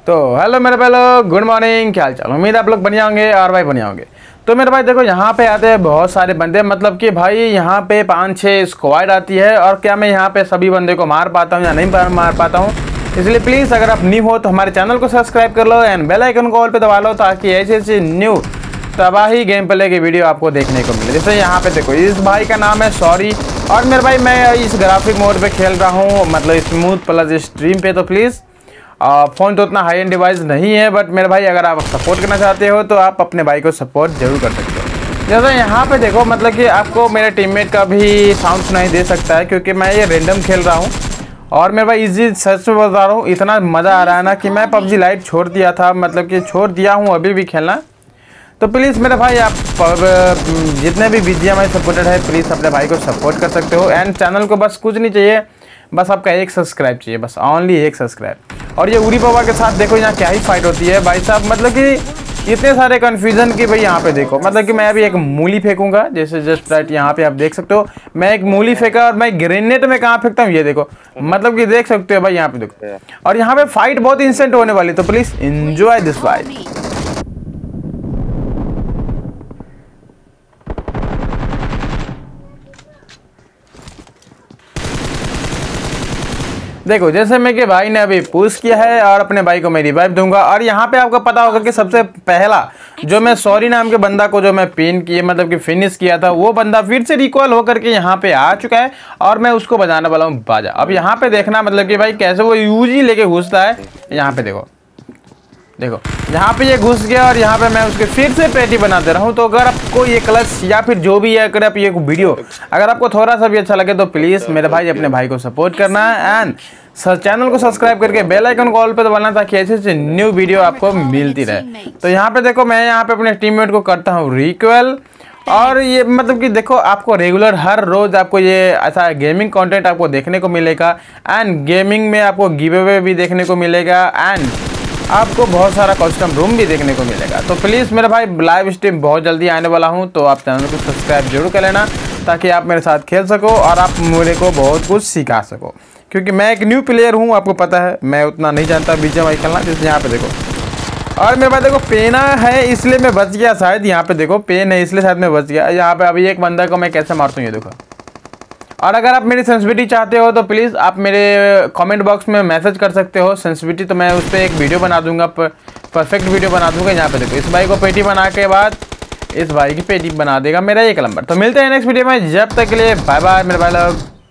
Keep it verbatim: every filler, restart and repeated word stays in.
तो हेलो मेरे भाई लोग, गुड मॉर्निंग, क्या हाल चाल। उम्मीद आप लोग बढ़िया होंगे और भाई बढ़िया होंगे। तो मेरे भाई देखो, यहाँ पे आते हैं बहुत सारे बंदे, मतलब कि भाई यहाँ पे पाँच छः स्क्वाड आती है। और क्या मैं यहाँ पे सभी बंदे को मार पाता हूँ या नहीं मार पाता हूँ, इसलिए प्लीज़ अगर आप न्यू हो तो हमारे चैनल को सब्सक्राइब कर लो एंड बेल आइकन को ऑल पे दबा लो, ताकि ऐसे ऐसे न्यू तबाही गेम प्ले की वीडियो आपको देखने को मिले। जैसे यहाँ पे देखो, इस भाई का नाम है सॉरी, और मेरे भाई मैं इस ग्राफिक मोड पे खेल रहा हूँ, मतलब स्मूथ प्लस स्ट्रीम पे। तो प्लीज़ फ़ोन तो उतना हाई एंड डिवाइस नहीं है, बट मेरे भाई अगर आप सपोर्ट करना चाहते हो तो आप अपने भाई को सपोर्ट जरूर कर सकते हो। जैसे यहाँ पे देखो, मतलब कि आपको मेरे टीममेट का भी साउंड सुनाई दे सकता है, क्योंकि मैं ये रैंडम खेल रहा हूँ। और मेरे भाई इजी सच में बता रहा हूँ, इतना मज़ा आ रहा है ना कि मैं पबजी लाइट छोड़ दिया था, मतलब कि छोड़ दिया हूँ अभी भी खेलना। तो प्लीज़ मेरे भाई आप जितने भी B G M I supported है, प्लीज़ अपने भाई को सपोर्ट कर सकते हो। एंड चैनल को बस कुछ नहीं चाहिए, बस आपका एक सब्सक्राइब चाहिए, बस ओनली एक सब्सक्राइब। और ये उरी बाबा के साथ देखो यहाँ क्या ही फाइट होती है भाई साहब, मतलब कि इतने सारे कन्फ्यूज़न कि भाई यहाँ पे देखो, मतलब कि मैं अभी एक मूली फेंकूंगा, जैसे जस्ट राइट यहाँ पे आप देख सकते हो, मैं एक मूली फेंका और मैं ग्रेनेड में कहाँ फेंकता हूँ ये देखो, मतलब कि देख सकते हो भाई यहाँ पे देखो। और यहाँ पे फाइट बहुत इंस्टेंट होने वाली, तो प्लीज़ एंजॉय दिस फाइट। देखो जैसे मैं कि भाई ने अभी पुश किया है और अपने भाई को मैं रिवाइव दूंगा। और यहाँ पे आपको पता होगा कि सबसे पहला जो मैं सॉरी नाम के बंदा को जो मैं पिन किए, मतलब कि फिनिश किया था, वो बंदा फिर से रिकॉल होकर के यहाँ पे आ चुका है और मैं उसको बजाने वाला हूँ बाजा। अब यहाँ पे देखना, मतलब कि भाई कैसे वो यूजी लेके घुसता है। यहाँ पे देखो देखो यहाँ पे ये घुस गया और यहाँ पे मैं उसके फिर से पेटी बना दे रहा हूँ। तो अगर आपको ये क्लच या फिर जो भी है, अगर आप ये वीडियो अगर आपको थोड़ा सा भी अच्छा लगे तो प्लीज़ मेरे भाई अपने भाई को सपोर्ट करना है एंड चैनल को सब्सक्राइब करके बेल आइकन को ऑल पे दबाना, ताकि ऐसे ऐसे न्यू वीडियो आपको मिलती रहे। तो यहाँ पे देखो, मैं यहाँ पे अपने टीममेट को करता हूँ रिक्वेल। और ये मतलब कि देखो, आपको रेगुलर हर रोज़ आपको ये ऐसा गेमिंग कंटेंट आपको देखने को मिलेगा एंड गेमिंग में आपको गिव अवे भी देखने को मिलेगा एंड आपको बहुत सारा कस्टम रूम भी देखने को मिलेगा। तो प्लीज़ मेरे भाई लाइव स्ट्रीम बहुत जल्दी आने वाला हूँ, तो आप चैनल को सब्सक्राइब जरूर कर लेना, ताकि आप मेरे साथ खेल सको और आप मेरे को बहुत कुछ सिखा सको। क्योंकि मैं एक न्यू प्लेयर हूँ, आपको पता है, मैं उतना नहीं जानता बी जी एम आई खेलना। जैसे यहाँ पे देखो, और मेरे पास देखो पेना है इसलिए मैं बच गया शायद। यहाँ पे देखो पेन है इसलिए शायद मैं बच गया। यहाँ पे अभी एक बंदा को मैं कैसे मारता हूँ ये देखो। और अगर आप मेरी सेंसिटिविटी चाहते हो तो प्लीज़ आप मेरे कमेंट बॉक्स में मैसेज कर सकते हो सेंसिटिविटी, तो मैं उस पर एक वीडियो बना दूंगा, परफेक्ट वीडियो बना दूंगा। यहाँ पे देखो, इस भाई को पेटी बना के बाद इस भाई की पेटी बना देगा मेरा एक नंबर। तो मिलते हैं नेक्स्ट वीडियो में, जब तक के लिए बाय बाय मेरे भाई लोग।